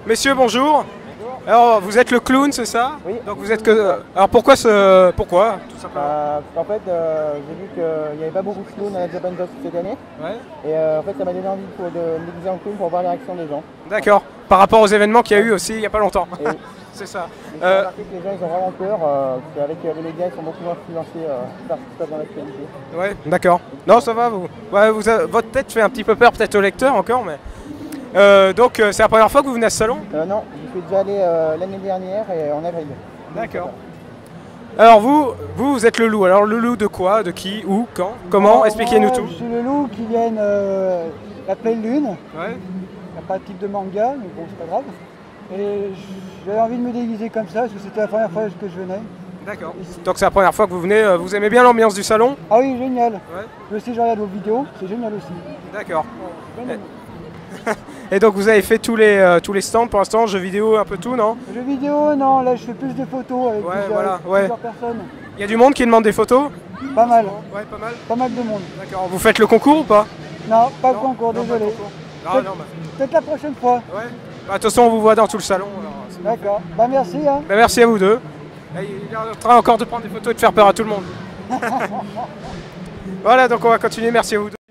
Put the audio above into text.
Messieurs, bonjour. Alors, vous êtes le clown, c'est ça? Oui. Donc vous êtes que. Alors pourquoi ce. Pourquoi tout simplement? En fait, j'ai vu qu'il n'y avait pas beaucoup de clowns à la Japan Dogs cette année. Ouais. Et en fait, ça m'a donné envie de me déguiser en clown pour voir les réactions des gens. D'accord. Par rapport aux événements qu'il y a eu aussi il n'y a pas longtemps. Et C'est ça. j'ai remarqué que les gens ils ont vraiment peur, parce qu'avec les médias, ils sont beaucoup moins influencés par ce qui se passe dans l'actualité. Ouais, d'accord. Non, ça va, vous. Ouais, votre tête fait un petit peu peur, peut-être au lecteur encore, mais. Donc, c'est la première fois que vous venez à ce salon? Non, j'y suis déjà allé l'année dernière et en avril. D'accord. Alors, vous êtes le loup. Alors, le loup de quoi? De qui? Où? Quand? Comment? Expliquez-nous tout. Je suis le loup qui vient la pleine lune. Ouais. Il n'y a pas de type de manga, mais bon, c'est pas grave. Et j'avais envie de me déguiser comme ça, parce que c'était la première fois que je venais. D'accord. Donc, c'est la première fois que vous venez. Vous aimez bien l'ambiance du salon? Ah oui, génial. Ouais. Je sais, je regarde vos vidéos, c'est génial aussi. D'accord. Bien aimé. Et donc, vous avez fait tous les stands pour l'instant, jeux vidéo, un peu tout, non? Jeux vidéo, non, là je fais plus de photos avec Ouais, voilà, ouais. plusieurs personnes. Il y a du monde qui demande des photos? Pas mal, Ouais, pas mal. pas mal de monde. D'accord. Vous faites le concours ou pas? Non, pas le Non, concours, non, pas désolé. le concours. Non, Peut-être non, bah. peut-être la prochaine fois. Ouais. Bah, de toute façon, on vous voit dans tout le salon. Alors, D'accord. Bah merci. Hein. bah, merci à vous deux. Et il est en train encore de prendre des photos et de faire peur à tout le monde. Voilà, donc on va continuer. Merci à vous deux.